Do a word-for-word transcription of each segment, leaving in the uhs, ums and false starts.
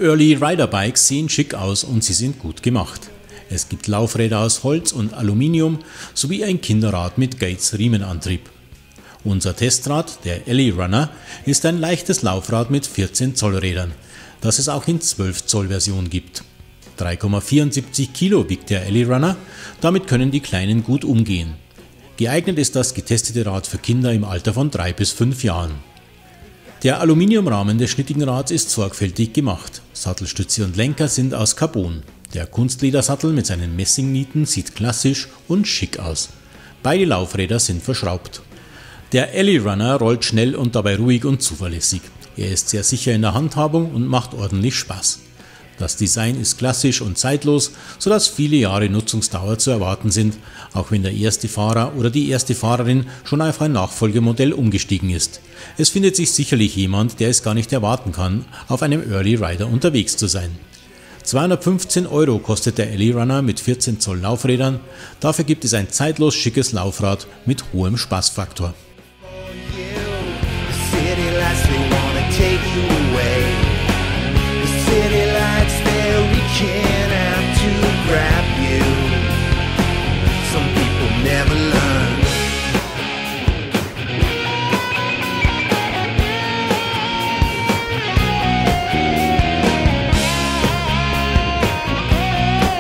Early Rider Bikes sehen schick aus und sie sind gut gemacht. Es gibt Laufräder aus Holz und Aluminium sowie ein Kinderrad mit Gates-Riemenantrieb. Unser Testrad, der Ellie Runner, ist ein leichtes Laufrad mit vierzehn Zoll Rädern, das es auch in zwölf Zoll Version gibt. drei Komma vierundsiebzig Kilo wiegt der Ellie Runner, damit können die Kleinen gut umgehen. Geeignet ist das getestete Rad für Kinder im Alter von drei bis fünf Jahren. Der Aluminiumrahmen des schnittigen Rads ist sorgfältig gemacht. Sattelstütze und Lenker sind aus Carbon. Der Kunstledersattel mit seinen Messingnieten sieht klassisch und schick aus. Beide Laufräder sind verschraubt. Der Ellie Runner rollt schnell und dabei ruhig und zuverlässig. Er ist sehr sicher in der Handhabung und macht ordentlich Spaß. Das Design ist klassisch und zeitlos, sodass viele Jahre Nutzungsdauer zu erwarten sind, auch wenn der erste Fahrer oder die erste Fahrerin schon auf ein Nachfolgemodell umgestiegen ist. Es findet sich sicherlich jemand, der es gar nicht erwarten kann, auf einem Early Rider unterwegs zu sein. zweihundertfünfzehn Euro kostet der Ellie Runner mit vierzehn Zoll Laufrädern, dafür gibt es ein zeitlos schickes Laufrad mit hohem Spaßfaktor.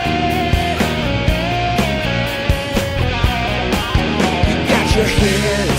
Your head